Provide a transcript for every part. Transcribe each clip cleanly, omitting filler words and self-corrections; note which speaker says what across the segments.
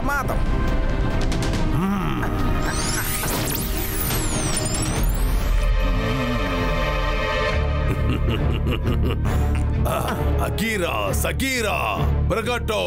Speaker 1: பிரமாதம்.
Speaker 2: அகீரா சகீரா பிரகட்டோ.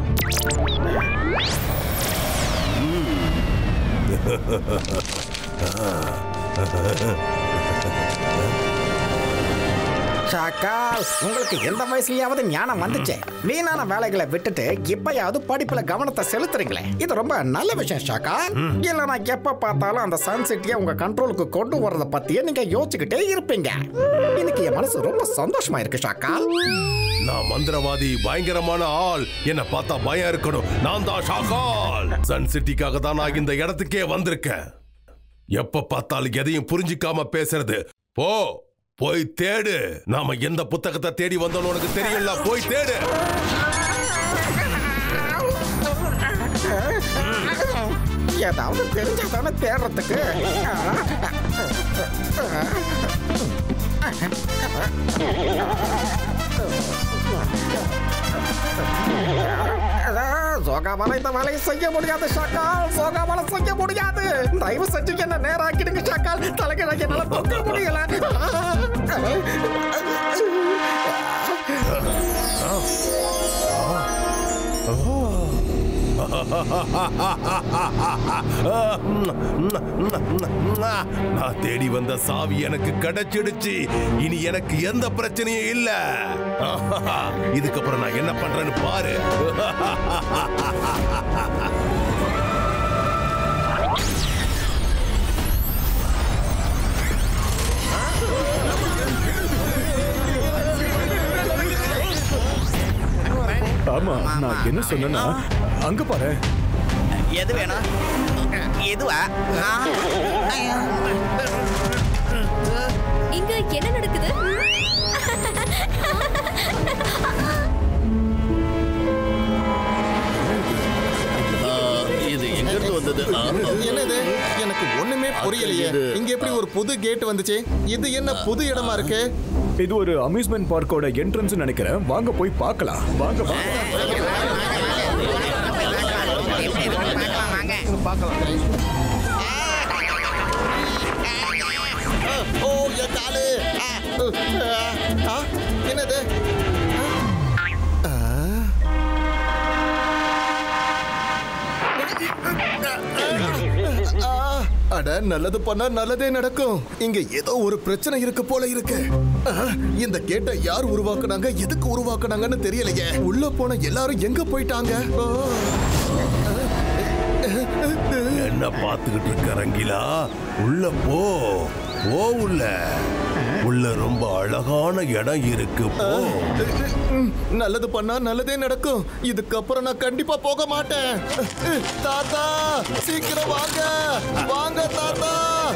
Speaker 1: ஷாக்கால், உங்களுக்கு எந்த வயசுலயாவது ஞானம் வந்துச்சு? வீணான வேலைகளை விட்டுட்டு இப்பயாவது படிப்புல கவனத்தை செலுத்துறீங்களே, இது ரொம்ப நல்ல விஷயம் ஷாக்கால். இல்லைன்னா எப்ப பார்த்தாலும் அந்த சன் சிட்டியை உங்க கண்ட்ரோலுக்கு கொண்டு வரத பத்தியே நீங்க யோசிச்சுக்கிட்டே இருப்பீங்க. இன்னைக்கு என் மனசு ரொம்ப சந்தோஷமா இருக்கு ஷாக்கால்.
Speaker 2: நான் மந்திரவாதி, பயங்கரமான ஆள். என்ன பார்த்தா பயம் இருக்கணும். நான் தான் ஷாக்கால். சன் சிட்டிக்காக தான் நான் இந்த இடத்துக்கே வந்திருக்கேன். எப்ப பார்த்தாலும் எதையும் புரிஞ்சிக்காம பேசுறது. போய் தேடு. நாம எந்த புத்தகத்தை தேடி வந்தோம் உனக்கு தெரியல. போய் தேடு.
Speaker 1: ஏதாவது தெரிஞ்சாதானே தேடுறதுக்கு. சோகாவால இந்த வேலையை செய்ய முடியாது ஷாக்கால். சோகாவால செய்ய முடியாது. தயவு செஞ்சு என்ன நேராக்கிடுங்க ஷாக்கால். தலைக்கிழக்கு என்னால தூக்க முடியல.
Speaker 2: நான் தேடி வந்த சாவி எனக்கு கிடைச்சிடுச்சு. இனி எனக்கு எந்த பிரச்சனையும் இல்ல. இதுக்கப்புறம் நான் என்ன பண்றேன்னு பாரு.
Speaker 3: ஆமா, நான் என்ன சொன்னா அங்க பாரு.
Speaker 4: எது வேணும்? எதுவா?
Speaker 5: இங்க என்ன நடக்குது?
Speaker 6: இது எங்க இருந்து வந்தது?
Speaker 7: என்னது? எனக்கு ஒண்ணுமே புரியலையே. இங்க எப்படி ஒரு புது கேட் வந்துச்சு? இது என்ன புது இடமா இருக்கு?
Speaker 3: இது ஒரு அம்யூஸ்மெண்ட் பார்க்கோட என்ட்ரன்ஸ் நினைக்கிறேன். வாங்க போய் பார்க்கலாம். வாங்க
Speaker 7: ஓ என் காலு. என்னது? அட, நல்லது பண்ணா நல்லதே நடக்கும். இங்க ஏதோ ஒரு பிரச்சனை இருக்கு போல இருக்கு. இந்த கேட்டை யார் உருவாக்குனாங்க, எதுக்கு உருவாக்குனாங்கன்னு தெரியலையே. உள்ள போன எல்லாரும் எங்க போயிட்டாங்க?
Speaker 2: என்ன பார்த்துக்கிட்டு இருக்க ரங்கிலா? உள்ள போ. உள்ள ரொம்ப அழகான இடம் இருக்கு. போ.
Speaker 7: நல்லது பண்ணா நல்லதே நடக்கும். இதுக்கப்புறம் நான் கண்டிப்பா போக மாட்டேன். தாத்தா, சீக்கிரம் வாங்க. வாங்க தாத்தா.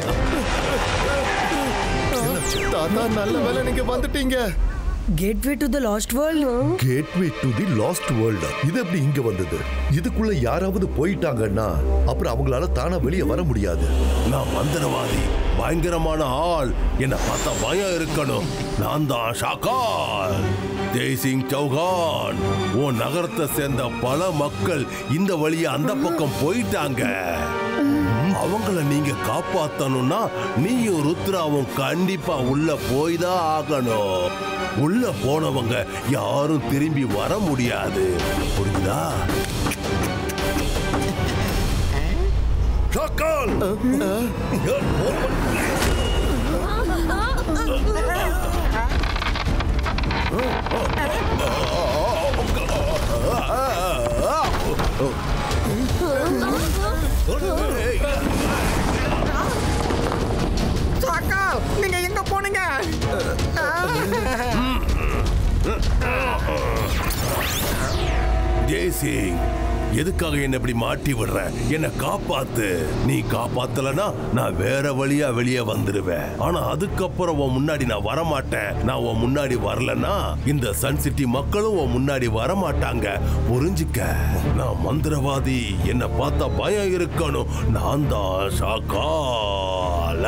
Speaker 7: தாத்தா, நல்ல வேளை நீங்க வந்துட்டீங்க.
Speaker 8: Gateway to the lost world.
Speaker 9: Gateway to the lost world. இது எப்படி இங்க வந்தது? இதுக்குள்ள யாராவது போயிட்டாங்கன்னா அப்புறம் அவங்களால தானா வெளியே வர முடியாது.
Speaker 2: நான் மந்திரவாதி, பயங்கரமான ஆள். என்ன பார்த்தா பயம் இருக்கணும். நான் தான் ஷாக்கால். ஜெய்சிங் சௌகான். உன் நகரத்தை சேர்ந்த பல மக்கள் இந்த வழியா அந்த பக்கம் போயிட்டாங்க. அவங்கள நீங்க காப்பாத்தணும்னா நீயும் ருத்ராவும் கண்டிப்பா உள்ள போய்தான் ஆகணும். உள்ள போனவங்க யாரும் திரும்பி வர முடியாது. புரியுதா? ஷாக்கால்.
Speaker 1: ஷாக்கால், நீங்க எங்க போனீங்க?
Speaker 2: ஜெய்சிங், எதுக்காக என்ன இப்படி மாட்டி விடுற? என்ன காப்பாத்து. நீ காப்பாத்தலனா நான் வேற வழியா வெளியே வந்துருவேன். ஆனா அதுக்கப்புறம் உன் முன்னாடி நான் வரமாட்டேன். நான் உன் முன்னாடி வரலன்னா இந்த சன் சிட்டி மக்களும் உன் முன்னாடி வரமாட்டாங்க. புரிஞ்சுக்க. நான் மந்திரவாதி. என்ன பார்த்தா பயம் இருக்கணும். நான் தான் ஷாக்கால்.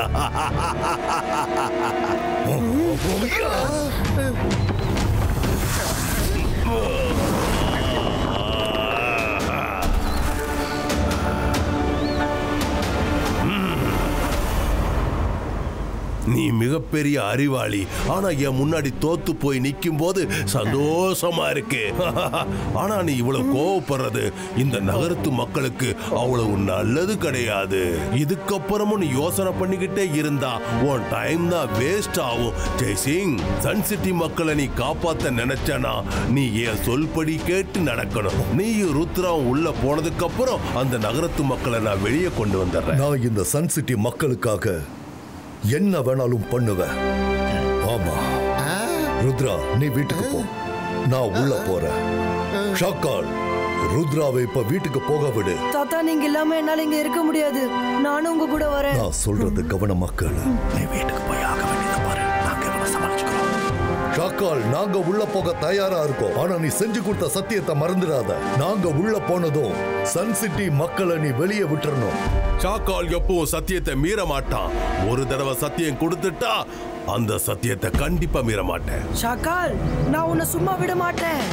Speaker 2: நீ மிகப்பெரிய அறிவாளி, ஆனா என் முன்னாடி தோத்து போய் நிக்கும் போது சந்தோஷமா இருக்கு. ஆனா நீ இவ்வளவு கோவப்படுறது இந்த நகரத்து மக்களுக்கு அவ்வளவு நல்லது கிடையாது. இதுக்கப்புறமும் நீ யோசனை பண்ணிக்கிட்டே இருந்தா உன் டைம் தான் வேஸ்ட் ஆகும். ஜெய்சிங், சன் சிட்டி மக்களை நீ காப்பாத்த நினைச்சனா நீ என் சொல்படி கேட்டு நடக்கணும். நீ ருத்ரா உள்ள போனதுக்கு அப்புறம் அந்த நகரத்து மக்களை நான் வெளியே கொண்டு வந்துடுறேன்.
Speaker 9: நான் இந்த சன் சிட்டி மக்களுக்காக என்ன வேணாலும் பண்ணுவேன். ஆமா ருத்ரா, நீ வீட்டுக்கு போ, நான் உள்ள போறேன். ஷாக்கால், ருத்ராவை இப்ப வீட்டுக்கு போக விடு.
Speaker 8: தாத்தா, நீங்க இல்லாம என்னால இங்க இருக்க முடியாது. நானும் உங்க கூட வரேன்.
Speaker 9: நான் சொல்றது கவனமாக்க. நீ வீட்டுக்கு போய் ஆக வேண்டியதை பாரு, நாங்க இவனை சமாளிச்சுக்கிறோம். ஷாக்கால், நாங்க உள்ள போக தயாரா இருக்கோம். ஆனா நீ செஞ்சு கொடுத்த சத்தியத்தை மறந்துடாத. நாங்க உள்ள போனதும் சன் சிட்டி மக்களை நீ வெளியே விட்டுறணும்.
Speaker 2: ஷாக்கால் எப்பவும் சத்தியத்தை மீற மாட்டான். ஒரு தடவை சத்தியம் கொடுத்துட்டா அந்த சத்தியத்தை கண்டிப்பா மீற மாட்டேன்.
Speaker 8: ஷாக்கால், நான் உன்னை சும்மா விட மாட்டேன்.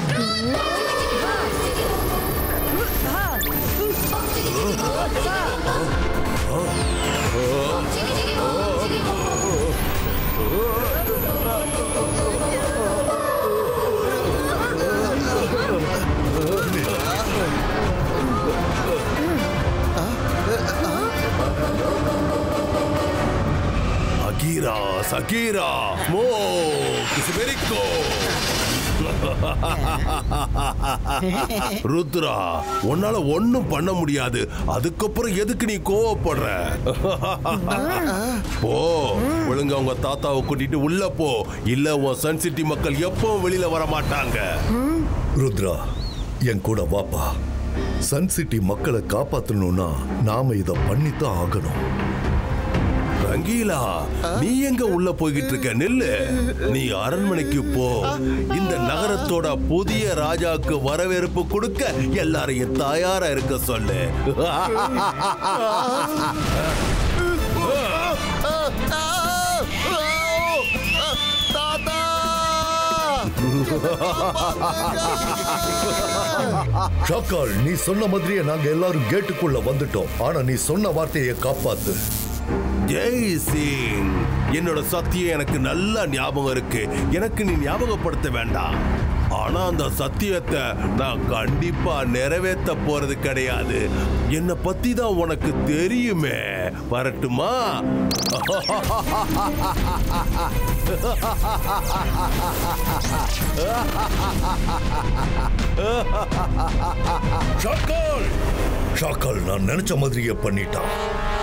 Speaker 2: அகீரா, சகீரா, ஸ்மோக், சிபெரிக்கோ. ருத்ரா, உன்னால ஒண்ணும் பண்ண முடியாது. அதுக்கப்புறம் எதுக்கு நீ கோவப்படுற? போ, ஒழுங்கா உங்க தாத்தாவை கூட்டிட்டு உள்ள போ. இல்ல உன் சன் சிட்டி மக்கள் எப்பவும் வெளியில வர மாட்டாங்க.
Speaker 9: ருத்ரா, என் கூட வாப்பா. சன் சிட்டி மக்களை காப்பாத்தணும்னா நாம இத பண்ணித்தான் ஆகணும்.
Speaker 2: ரங்கீலா, நீ எங்க உள்ள போய்கிட்டு இருக்க? நில்லு. நீ அரண்மனைக்கு போ. இந்த நகரத்தோட புதிய ராஜாக்கு வரவேற்பு கொடுக்க எல்லாரையும் தயாரா இருக்க சொல்லு.
Speaker 9: ஷாக்கால், நீ சொன்ன மாதிரியே நாங்க எல்லாரும் கேட்டுக்குள்ள வந்துட்டோம். ஆனா நீ சொன்ன வார்த்தையை காப்பாத்து.
Speaker 2: ஜெய் சிங், என்னோட சத்தியம் எனக்கு நல்லா ஞாபகம் இருக்கு. எனக்கு நீ ஞாபகப்படுத்த வேண்டாம். ஆனா அந்த சத்தியத்தை நான் கண்டிப்பா நிறைவேற்ற போறது கிடையாது. என்னை பத்தி தான் உனக்கு தெரியுமே. வரட்டுமா?
Speaker 9: ஷாக்கால், ஷாக்கால் நான் நினைச்ச மாதிரியே பண்ணிட்டான்.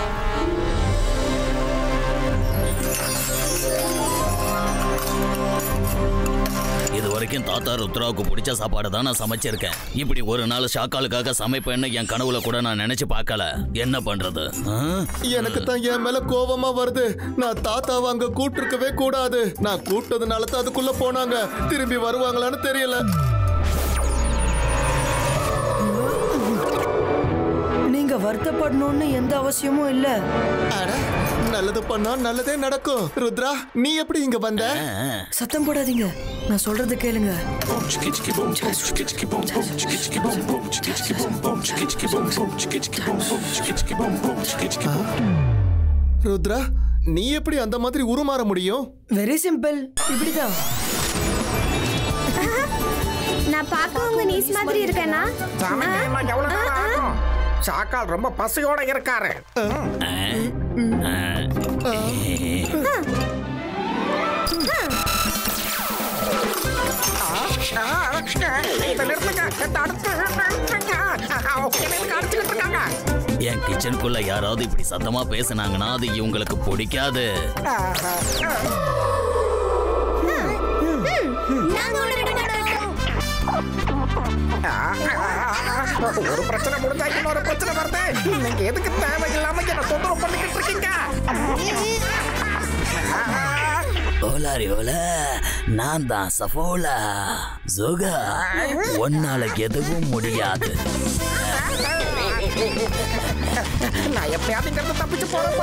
Speaker 4: இது வரைக்கும் தாத்தா ருத்ராவுக்கு பிடிச்ச சாப்பாடு தான் நான் சமைச்சிருக்கேன். இப்படி ஒரு நாள் ஷாக்காலுக்காக சமைப்பேன்னு என் கனவுல கூட நான் நினைச்சு பார்க்கல. என்ன பண்றது?
Speaker 7: எனக்கு தான் என் மேல கோவமா வருது. நான் தாத்தாவை அங்க கூட்டிருக்கவே கூடாது. நான் கூட்டதுனால தான் அதுக்குள்ள போனாங்க. திரும்பி வருவாங்களான்னு தெரியல.
Speaker 8: நீங்க வருத்தப்படணும்னு எந்த அவசியமும் இல்ல.
Speaker 7: நல்லது பண்ணா நல்லதே நடக்கும். ருத்ரா, நீ எப்படி இங்க வந்த?
Speaker 8: சத்தம் போடாதீங்க, நான் சொல்றது கேளுங்க.
Speaker 7: ருத்ரா, நீ எப்படி அந்த மாதிரி உருமாற முடியும்?
Speaker 8: வெரி சிம்பிள், இப்படிதான்.
Speaker 5: நான் பார்க்க உங்க நீஸ் மாதிரி இருக்கேனா?
Speaker 1: ஷாக்கால் ரொம்ப பசியோட இருக்காரு.
Speaker 4: என் கிச்சனுக்குள்ள யாராவது இப்படி சத்தமா பேசினாங்கன்னா அது இவங்களுக்கு பிடிக்காது.
Speaker 1: ஒரு பிரச்சனை முடிஞ்சா இன்னொரு பிரச்சனை வருது. நீங்க எதுக்கு தேவையில்லாம என்ன தொந்தரவு பண்ணிக்கிட்டு இருக்கீங்க?
Speaker 4: ஓலாரி ஓல, நான் தான் சஃபோலா. ஜோகா, ஒன்னால எதுவும் முடியாது.
Speaker 1: நான் எப்பயாவது இங்க இருந்து தப்பிச்சு போறப்பா.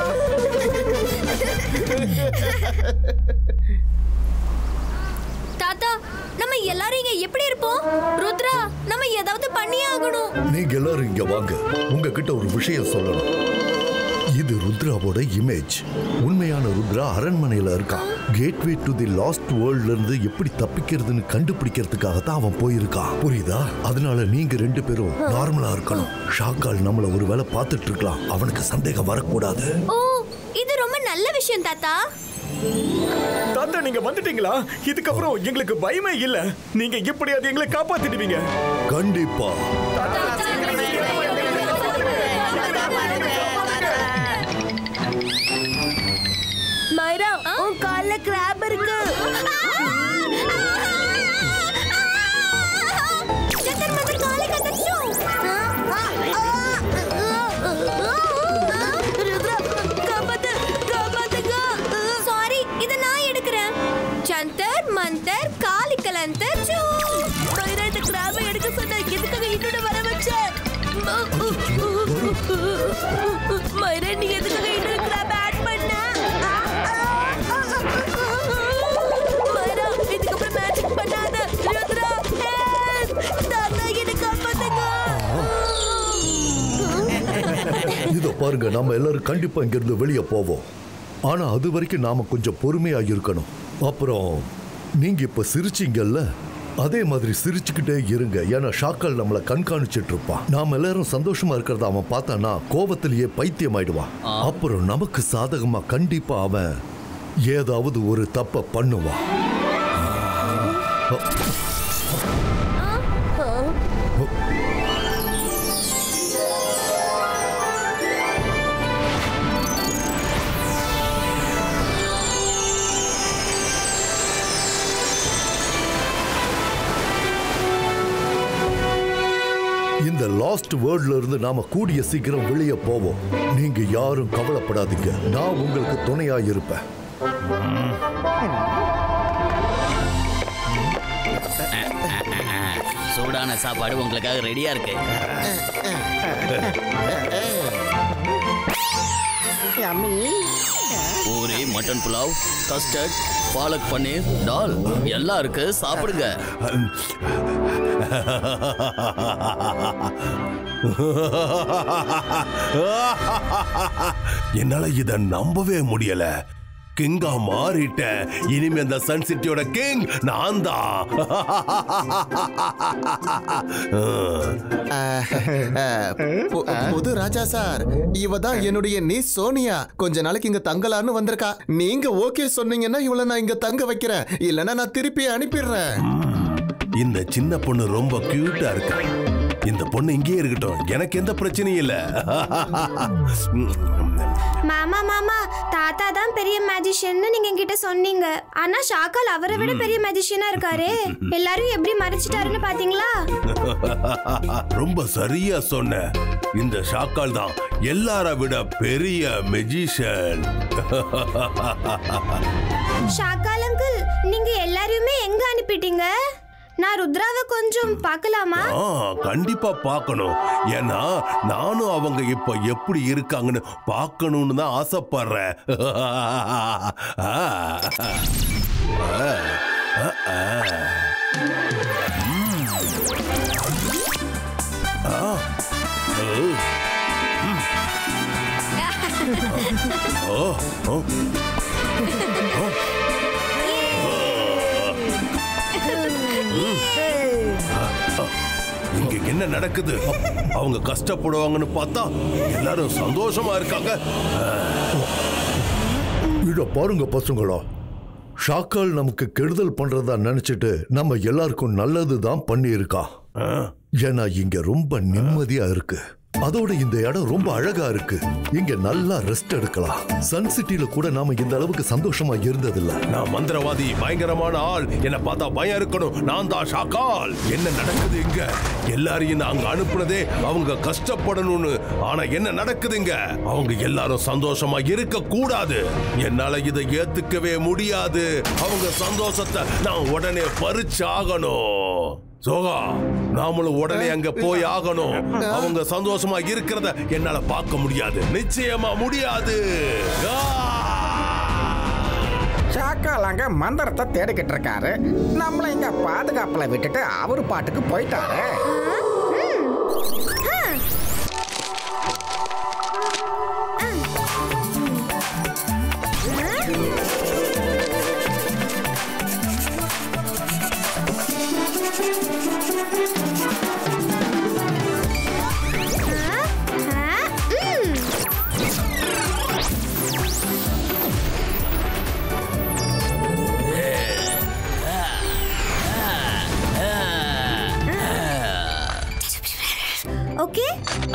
Speaker 5: தாத்தா, நம்ம எல்லாரும் இங்க எப்படி இருப்போம்? ருத்ரா, நம்ம ஏதாவது பண்ணியே ஆகணும்.
Speaker 9: நீங்க எல்லாரும் இங்க வாங்க. உங்ககிட்ட ஒரு விஷயம் சொல்லணும். இது ருத்ராவோட இமேஜ். உண்மையான ருத்ரா அரண்மனையில இருக்கான். கேட்வே டு தி லாஸ்ட் வேர்ல்ட்ல இருந்து எப்படி தப்பிக்கிறதுன்னு கண்டுபிடிக்கிறதுக்காக தான் அவன் போயிருக்கான். புரியுதா? அதனால நீங்க 2 பேரும் நார்மலா இருக்கணும். ஷாக்கால் நம்மள ஒரு வேளை பார்த்துட்டு இருக்கலாம். அவனுக்கு சந்தேகம் வரக்கூடாது.
Speaker 5: ஓ, இது ரொம்ப நல்ல விஷயம் தாத்தா.
Speaker 3: தாத்தா நீங்க வந்துட்டீங்களா? இதுக்கப்புறம் எங்களுக்கு பயமே இல்ல. நீங்க எப்படியாவது எங்களை காப்பாத்திடுவீங்க.
Speaker 9: கண்டிப்பா.
Speaker 8: மைரா, உன் கால்ல கிராப் இருக்கு. ருத்ரா, காப்பாத்து, காப்பாத்துங்க.
Speaker 5: சாரி, இத நான் எடுக்கிறேன். ஜந்தர் மந்தர் காலிக்கலந்தர் சூ.
Speaker 8: மைரா, இந்த கிராபை எடுக்க சொன்ன எதுக்காக இன்னொரு வர வச்ச? மைரா, நீ எதுக்காக இன்னொரு கிராப் ஆட் பண்ண? மைரா, இதுக்கப்புறம் மேஜிக் பண்ணாத. ருத்ரா, தாத்தா என்ன காப்பாத்துங்க.
Speaker 9: இதோ பாருங்க, நம்ம எல்லாரும் கண்டிப்பா இங்க இருந்து வெளியே போவோம். ஆனா அது வரைக்கும் நாம கொஞ்சம் பொறுமையா இருக்கணும். அப்புறம் நீங்க இப்ப சிரிச்சீங்கல்ல, அதே மாதிரி சிரிச்சுக்கிட்டே இருங்க. ஏன்னா ஷாக்கால் நம்மள கண்காணிச்சிட்டு இருப்பான். நாம எல்லாரும் சந்தோஷமா இருக்கிறத அவன் பார்த்தானா கோபத்திலேயே பைத்தியம் ஆயிடுவான். அப்புறம் நமக்கு சாதகமா கண்டிப்பா அவன் ஏதாவது ஒரு தப்ப பண்ணுவான். இந்த லாஸ்ட் வேர்ல்ட்ல இருந்து நாம கூடிய சீக்கிரம் வெளியே போவோம். நீங்க யாரும் கவலைப்படாதீங்க. நான் உங்களுக்கு துணையா இருப்பேன்.
Speaker 4: சூடான சாப்பாடு உங்களுக்காக ரெடியா இருக்கு. பூரி, மட்டன் புலாவ், கஸ்டர்ட், பாலக் பன்னீர், டால் எல்லாம் இருக்கு. சாப்பிடுங்க.
Speaker 2: என்னால இத நம்பவே முடியல. கிங்கா மாறிட்ட. இனிமே அந்த சன் சிட்டியோட கிங் நான் தான்.
Speaker 7: புது ராஜா சார், இவ தான் என்னுடைய நீ சோனியா. கொஞ்ச நாளைக்கு இங்க தங்கலான்னு வந்திருக்கா. நீங்க ஓகே சொன்னீங்கன்னா இவளை நான் இங்க தங்க வைக்கிறேன். இல்லைன்னா நான் திருப்பி அனுப்பிடுறேன்.
Speaker 2: இந்த சின்ன பொண்ணு ரொம்ப கியூட்டா இருக்கு. இந்த பொண்ணு இங்கே இருக்கட்டும். எனக்கு எந்த பிரச்சனையும் இல்ல.
Speaker 6: மாமா மாமா, தாத்தா தான் பெரிய மேஜிஷியன்னு நீங்க என்கிட்ட சொன்னீங்க. ஆனா ஷாக்கால் அவரை விட பெரிய மேஜிஷியனா இருக்காரே. எல்லாரும் எப்படி மறைச்சிட்டாருன்னு பாத்தீங்களா?
Speaker 2: ரொம்ப சரியா சொன்ன. இந்த ஷாக்கால் தான் எல்லார விட பெரிய மெஜிஷியன்.
Speaker 6: ஷாக்கால் அங்கிள், நீங்க எல்லாரையுமே எங்க அனுப்பிட்டீங்க? நான் ருத்ராவை கொஞ்சம் பார்க்கலாமா?
Speaker 2: கண்டிப்பா பார்க்கணும். ஏன்னா நானும் அவங்க இப்ப எப்படி இருக்காங்கன்னு பார்க்கணும்னு தான் ஆசைப்படுறேன். இங்க என்ன நடக்குது? அவங்க கஷ்டப்படுவாங்கன்னு பார்த்தா எல்லாரும் சந்தோஷமா இருக்காங்க.
Speaker 9: இத பாருங்க பசங்களா, ஷாக்கால் நமக்கு கெடுதல் பண்றதா நினைச்சிட்டு நம்ம எல்லாருக்கும் நல்லதுதான் பண்ணியிருக்கா. ஏன்னா இங்க ரொம்ப நிம்மதியா இருக்கு. அதோட இந்த இடம் ரொம்ப அழகா இருக்கு. இங்க நல்லா ரெஸ்ட் எடுக்கலாம். சன் சிட்டில கூட நாம இந்த அளவுக்கு சந்தோஷமா இருந்ததில்ல.
Speaker 2: நான் மந்திரவாதி, பயங்கரமான ஆள். என்ன பார்த்தா பயம் இருக்கணும். நான் தான் ஷாக்கால். என்ன நடக்குது இங்க? எல்லாரையும் நாங்க அனுப்புனதே அவங்க கஷ்டப்படணும்னு. ஆனா என்ன நடக்குதுங்க? அவங்க எல்லாரும் சந்தோஷமா இருக்க கூடாது. என்னால இதை ஏத்துக்கவே முடியாது. அவங்க சந்தோஷத்தை நான் உடனே பறிச்சாகணும். சோகா, நாமளும் உடனே அங்க போய் ஆகணும். அவங்க சந்தோஷமா இருக்கிறத என்னால பார்க்க முடியாது. நிச்சயமா முடியாது.
Speaker 1: ஷாக்கால் அங்க மந்திரத்தை தேடிக்கிட்டு இருக்காரு. நம்மள இங்க பாதுகாப்புல விட்டுட்டு அவரு பாட்டுக்கு போயிட்டாரு.
Speaker 6: ஓகே?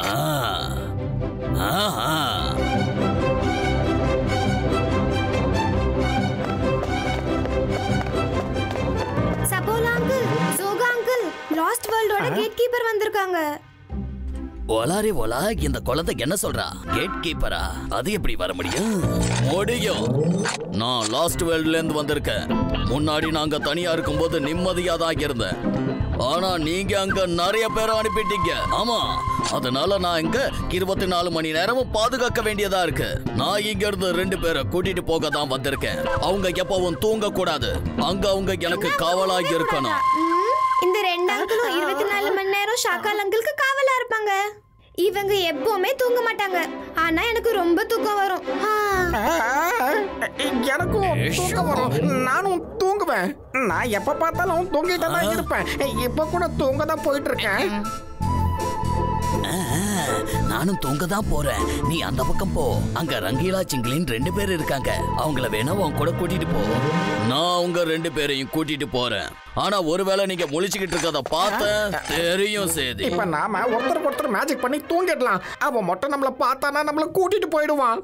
Speaker 6: சபோலா அங்கிள், சோகா அங்கிள், லாஸ்ட் வேர்ல்டோட கேட் கீப்பர் வந்திருக்காங்க.
Speaker 4: ஒலாரி ஒலா, இந்த குழந்தை என்ன சொல்றா? கேட் கீப்பரா? அது எப்படி வர முடியும்? முடியும். நான் லாஸ்ட் வேர்ல்ட்ல இருந்து வந்திருக்கேன். முன்னாடி நாங்க தனியா இருக்கும்போது நிம்மதியா தான் இருந்தேன். ஆனா நீங்க அங்க நிறைய பேரை அனுப்பிட்டீங்க. ஆமா, அதனால நான் இங்க 24 மணி நேரமும் பாதுகாக்க வேண்டியதா இருக்கு. நான் இங்க இருந்து 2 பேரை கூட்டிட்டு போக தான் வந்திருக்கேன். அவங்க எப்பவும் தூங்க கூடாது. அங்க அவங்க எனக்கு காவலா இருக்கணும்.
Speaker 6: இந்த 2 அங்கிளும் 24 மணி நேரம் ஷாக்கால் அங்கிளுக்கு காவலா இருப்பாங்க. இவங்க எப்பவுமே தூங்க மாட்டாங்க. ஆனா எனக்கு ரொம்ப தூக்கம் வரும்.
Speaker 1: எனக்கும் தூக்கம் வரும். நானும் தூங்குவேன். நான் எப்ப பார்த்தாலும் தூங்கிட்டு தான் இருப்பேன். இப்ப கூட தூங்க தான் போயிட்டு இருக்கேன்.
Speaker 4: நானும் தூங்க தான் போறேன். நீ அந்த பக்கம் போ. அங்க ரங்கீலா சிங்கிலின் 2 பேர் இருக்காங்க. அவங்கள வேணா உன் கூட கூட்டிட்டு போ. நான் உங்க 2 பேரையும் கூட்டிட்டு போறேன். ஆனா ஒருவேளை நீங்க முழிச்சுக்கிட்டு இருக்கத பார்த்த தெரியும் சேதி.
Speaker 1: இப்ப நாம ஒருத்தருக்கு மேஜிக் பண்ணி தூங்கிடலாம். அவன் மட்டும் நம்மள பார்த்தானா நம்மள கூட்டிட்டு போயிடுவான்.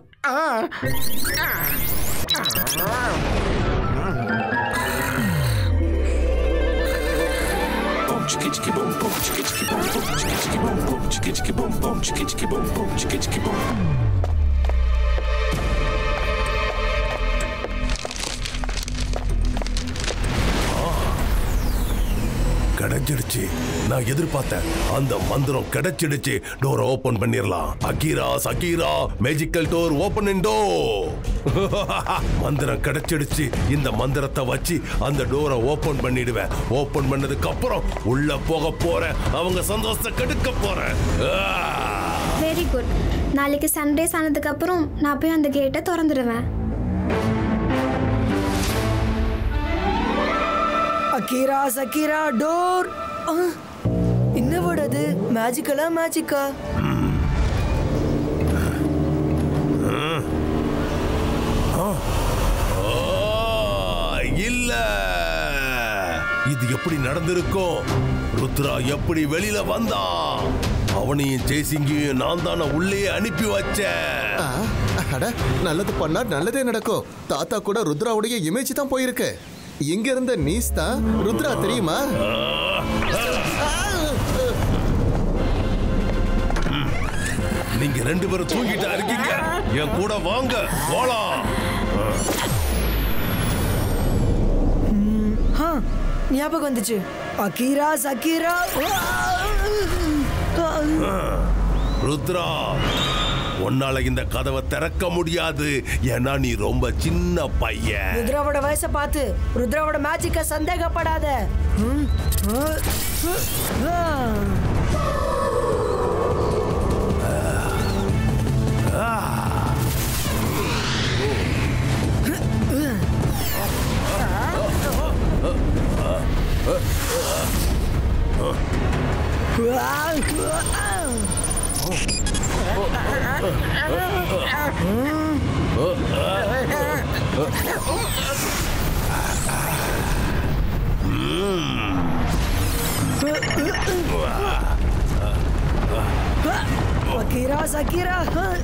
Speaker 10: Chicka boom boom, chicka boom boom, chicka boom boom, chicka boom boom, chicka boom boom, chicka boom.
Speaker 2: கிடைச்சிடுச்சு. நான் எதிர்பார்த்தேன். அந்த மந்திரம் கிடைச்சிடுச்சு. டோரை ஓபன் பண்ணிரலாம். அகீரா சகீரா magical door open in door. மந்திரம் கிடைச்சிடுச்சு. இந்த மந்திரத்தை வச்சு அந்த டோரை ஓபன் பண்ணிடுவேன். ஓபன் பண்ணதுக்கு அப்புறம் உள்ள போக போறேன். அவங்க சந்தோஷத்தை கெடுக்க போறேன்.
Speaker 6: Very good. நாளைக்கு சண்டேஸ் ஆனதுக்கு அப்புறம் நான் போய் அந்த கேட்டை திறந்துடுவேன்.
Speaker 8: அகீரா சகீரா டோர். என்ன வேர்ட் அது? மேஜிக்கலா மேஜிக்கா?
Speaker 2: இல்ல, இது எப்படி நடந்திருக்கும்? ருத்ரா எப்படி வெளியில வந்தான்? அவனையும் ஜெய்சிங்கையும் நான் தானே உள்ளே அனுப்பி வச்சேன்.
Speaker 7: நல்லது பண்ணா நல்லதே நடக்கும். தாத்தா கூட ருத்ராவுடைய இமேஜ் தான் போயிருக்கு. இங்க இருந்த நீஸ் தான் ருத்ரா, தெரியுமா?
Speaker 2: நீங்க 2 பேரும் தூங்கிட்டா இருக்கீங்க. என் கூட வாங்க, போலாம்.
Speaker 8: ஞாபகம் வந்துச்சு. அகீரா சகீரா.
Speaker 2: ருத்ரா, உன்னால இந்த கதவை திறக்க முடியாது. ஏன்னா நீ ரொம்ப சின்ன பையன்.
Speaker 8: ருத்ராவோட வயசை பார்த்து ருத்ராவோட மேஜிக்க சந்தேகப்படாத. Akira, Sakira.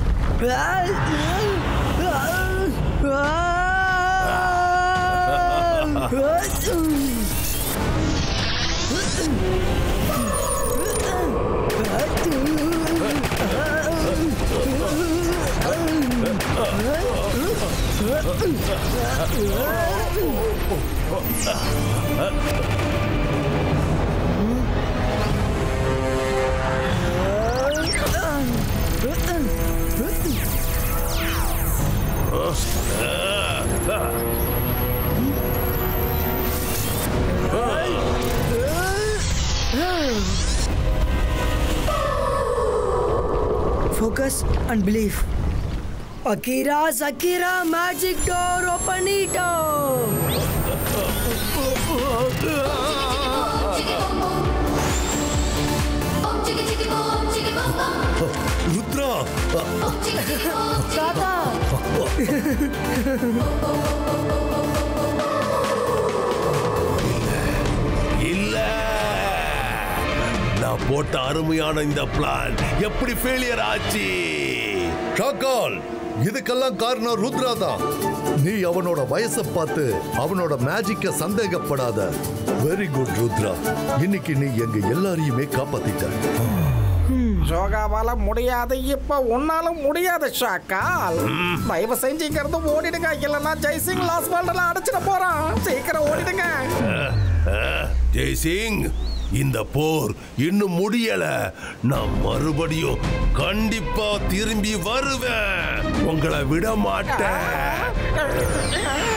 Speaker 8: Focus and believe. Akira, Sakira, magic door, open it up.
Speaker 2: Rudra,
Speaker 8: தாத்தா.
Speaker 2: இல்ல, நான் போட்ட அருமையான இந்த பிளான் எப்படி ஃபெயிலியர் ஆச்சு?
Speaker 9: ஷாக்கால், இதுக்கெல்லாம் காரணம் ருத்ரா தான். நீ அவனோட வயசை பார்த்து அவனோட மேஜிக்க சந்தேகப்படாத. வெரி குட் ருத்ரா, இன்னைக்கு நீ எங்க எல்லாரையுமே காப்பாத்திட்ட.
Speaker 1: யோகாவால முடியாது, இப்ப உன்னாலும் முடியாது ஷாக்கால். தயவு செஞ்சு இங்க இருந்து ஓடிடுங்க, இல்லைன்னா ஜெய்சிங் லாஸ் வேர்ல்ட்ல அடைச்சிட போறான். சீக்கிரம் ஓடிடுங்க.
Speaker 2: ஜெய்சிங், இந்த போர் இன்னும் முடியல. நான் மறுபடியும் கண்டிப்பா திரும்பி வருவேன். உங்களை விட மாட்டேன்.